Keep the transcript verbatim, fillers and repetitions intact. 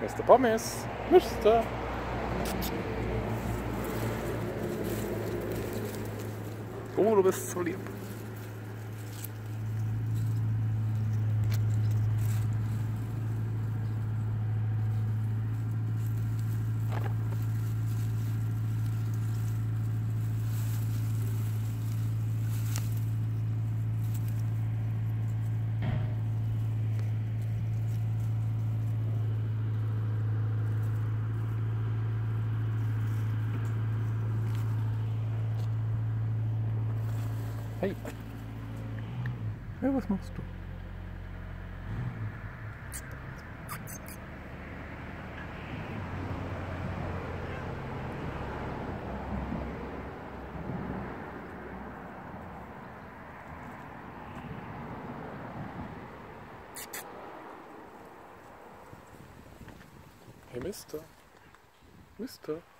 Mister Pommes. Mister Oh, du bist so lieb. Hey. Hey, was machst du? Hey, Mister. Mister.